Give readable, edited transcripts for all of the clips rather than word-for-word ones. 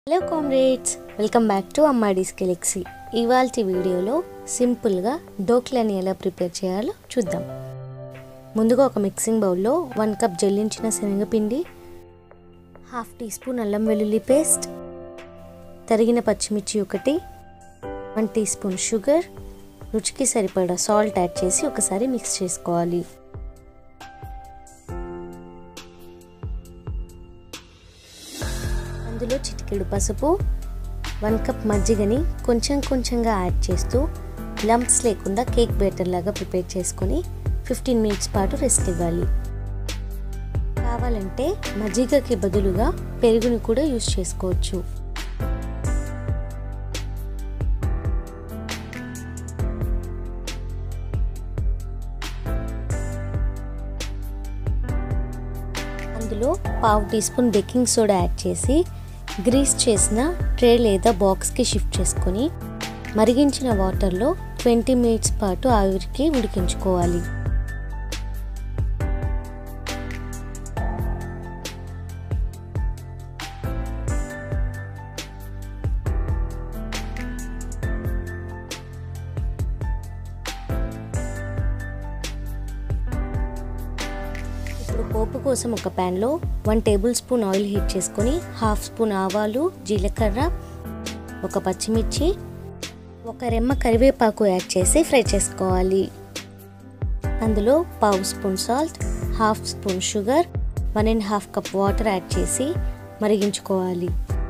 Hello comrades, welcome back to Ammadi's galaxy. ఇవాల్టి వీడియోలో సింపుల్గా డోక్లాని ఎలా ప్రిపేర్ చేయాలో చూద్దాం. ముందుగా ఒక మిక్సింగ్ బౌల్లో 1 కప్ జల్లించిన శనగపిండి, 1/2 టీ స్పూన్ అల్లం వెల్లుల్లి పేస్ట్, తరిగిన పచ్చిమిర్చి 1, 1 టీ స్పూన్ షుగర్, రుచికి సరిపడా సాల్ట్ యాడ్ చేసి ఒకసారి మిక్స్ చేసుకోవాలి. అందులో చిటికెడు పసుపు, 1 కప్ మజ్జిగని కొంచెం కొంచెంగా యాడ్ చేస్తూ లంప్స్ లేకుండా కేక్ బ్యాటర్ లాగా ప్రిపేర్ చేసుకొని 15 మినిట్స్ పాటు రెస్ట్ ఇవ్వాలి. కావాలంటే మజ్జిగకి బదులుగా పెరుగుని కూడా యూస్ చేసుకోవచ్చు. అందులో 1/2 teaspoon baking soda add చేసి గ్రీస్ చేసిన ట్రే లేదా బాక్స్కి షిఫ్ట్ చేసుకొని మరిగించిన వాటర్లో 20 మినిట్స్ పాటు ఆవిరికి ఉడికించుకోవాలి. ఇప్పుడు పోపు కోసం ఒక ప్యాన్లో 1 టేబుల్ స్పూన్ ఆయిల్ హీట్ చేసుకొని 1/2 స్పూన్ ఆవాలు, జీలకర్ర, 1 పచ్చిమిర్చి, 1 రెమ్మ కరివేపాకు యాడ్ చేసి ఫ్రై చేసుకోవాలి. అందులో 1/2 spoon salt, 1/2 spoon sugar, 1.5 cup water add చేసి మరిగించుకోవాలి.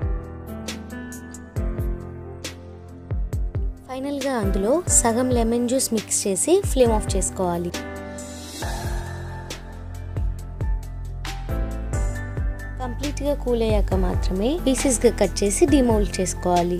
ఫైనల్గా అందులో సగం లెమన్ జ్యూస్ మిక్స్ చేసి ఫ్లేమ్ ఆఫ్ చేసుకోవాలి. కంప్లీట్గా కూల్ అయ్యాక మాత్రమే పీసెస్గా కట్ చేసి డిమోల్డ్ చేసుకోవాలి.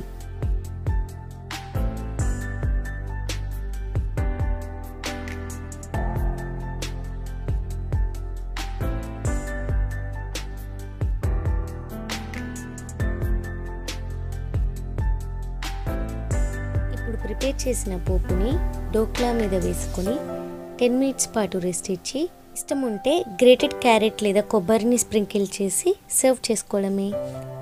ఇప్పుడు ప్రిపేర్ చేసిన పోపుని డోక్లా మీద వేసుకొని 10 మినిట్స్ పాటు రెస్ట్ ఇచ్చి ఇష్టం ఉంటే గ్రేటెడ్ క్యారెట్ లేదా కొబ్బరిని స్ప్రింకిల్ చేసి సర్వ్ చేసుకోవడమే.